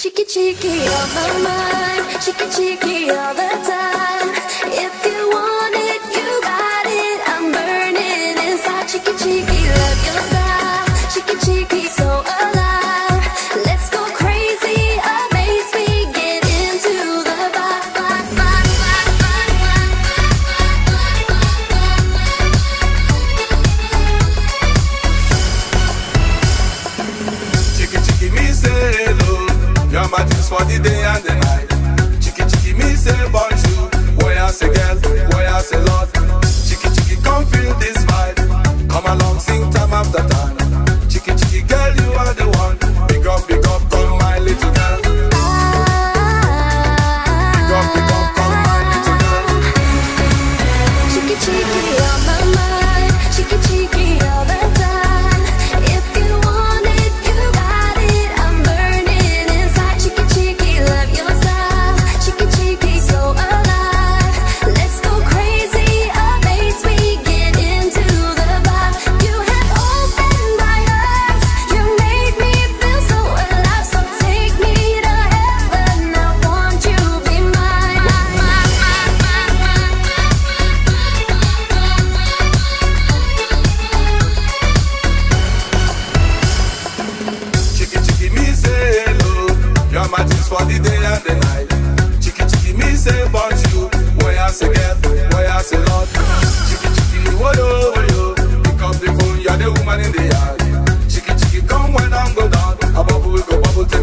Cheeky, cheeky on my mind, cheeky, cheeky all the time. If you want it, you got it. I'm burning inside. Cheeky, cheeky, love your style. Cheeky, cheeky, so alive. Let's go crazy, amaze me, get into the vibe. Cheeky, cheeky, me say hello. You're my things for the day and the night. Cheeky, cheeky, me say bonjour. Boy, I say girl, boy, I say lord. Cheeky, cheeky, come feel this vibe. Come along, sing time after time. Cheeky, cheeky, girl, you are the one. Big up, come my little girl. Big up, come my little girl. Cheeky, cheeky on my mind, cheeky, cheeky all the time. If you want it, you got it. I'm burning inside. Cheeky, cheeky, love your style. Cheeky, cheeky, so alive. Let's go crazy, amaze me, get into the vibe. You have opened my eyes, you made me feel so alive. So take me to heaven, I want you be mine. Cheeky, cheeky, me say hello. You're my things for the day and the night. Cheeky, cheeky, me say bonjour. Boy, I say girl, boy, I say lord. Cheeky, cheeky, woyo. Pick up the phone, you're the woman in the yard. Cheeky, cheeky, come when I'm go down. A bubble, we go bubble.